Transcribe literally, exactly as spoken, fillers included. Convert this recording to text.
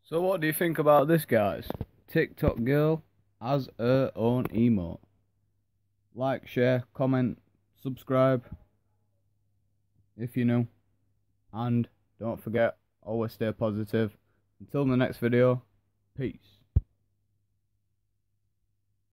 So what do you think about this, guys? TikTok girl has her own emote. Like, share, comment, subscribe if you're new. And don't forget, always stay positive. Until the next video, peace.